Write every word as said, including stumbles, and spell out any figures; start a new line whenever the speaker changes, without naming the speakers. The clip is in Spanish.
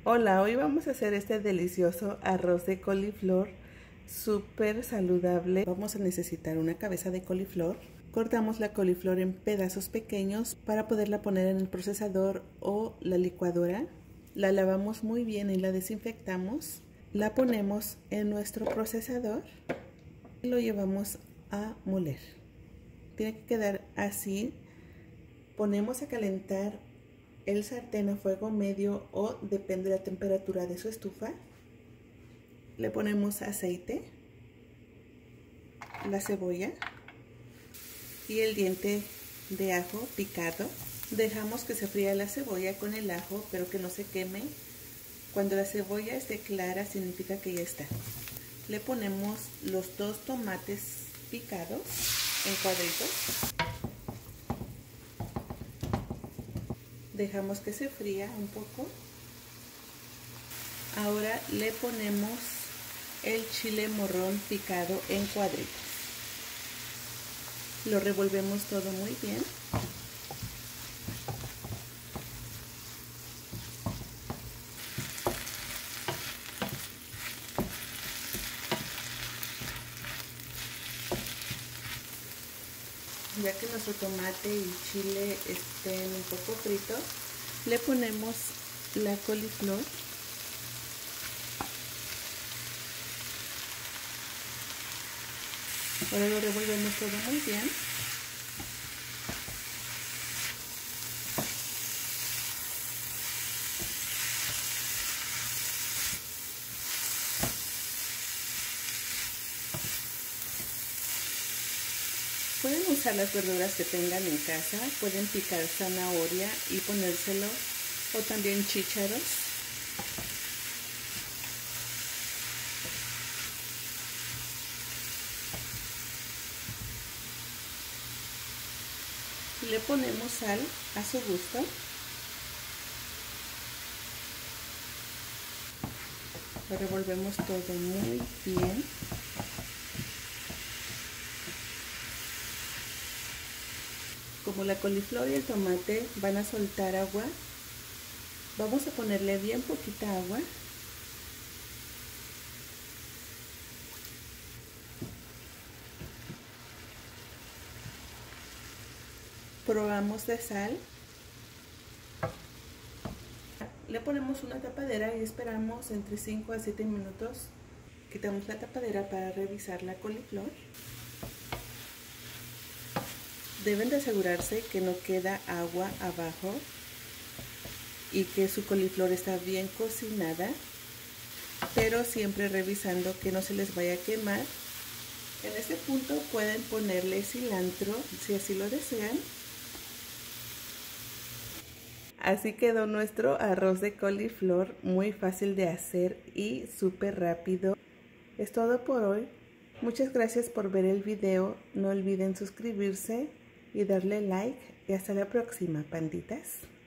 Hola, hoy vamos a hacer este delicioso arroz de coliflor, súper saludable. Vamos a necesitar una cabeza de coliflor. Cortamos la coliflor en pedazos pequeños para poderla poner en el procesador o la licuadora. La lavamos muy bien y la desinfectamos. La ponemos en nuestro procesador y lo llevamos a moler. Tiene que quedar así. Ponemos a calentar el sartén a fuego medio o depende de la temperatura de su estufa. Le ponemos aceite, la cebolla y el diente de ajo picado. Dejamos que se fría la cebolla con el ajo, pero que no se queme. Cuando la cebolla esté clara significa que ya está. Le ponemos los dos tomates picados en cuadritos. Dejamos que se fría un poco. Ahora le ponemos el chile morrón picado en cuadritos. Lo revolvemos todo muy bien. Ya que nuestro tomate y chile estén un poco fritos, le ponemos la coliflor. Ahora lo revolvemos todo muy bien. Pueden usar las verduras que tengan en casa, pueden picar zanahoria y ponérselo, o también chícharos. Le ponemos sal a su gusto. Lo revolvemos todo muy bien. Como la coliflor y el tomate van a soltar agua, vamos a ponerle bien poquita agua. Probamos de sal. Le ponemos una tapadera y esperamos entre cinco a siete minutos. Quitamos la tapadera para revisar la coliflor. Deben de asegurarse que no queda agua abajo y que su coliflor está bien cocinada, pero siempre revisando que no se les vaya a quemar. En este punto pueden ponerle cilantro si así lo desean. Así quedó nuestro arroz de coliflor, muy fácil de hacer y súper rápido. Es todo por hoy. Muchas gracias por ver el video. No olviden suscribirse y darle like. Y hasta la próxima, panditas.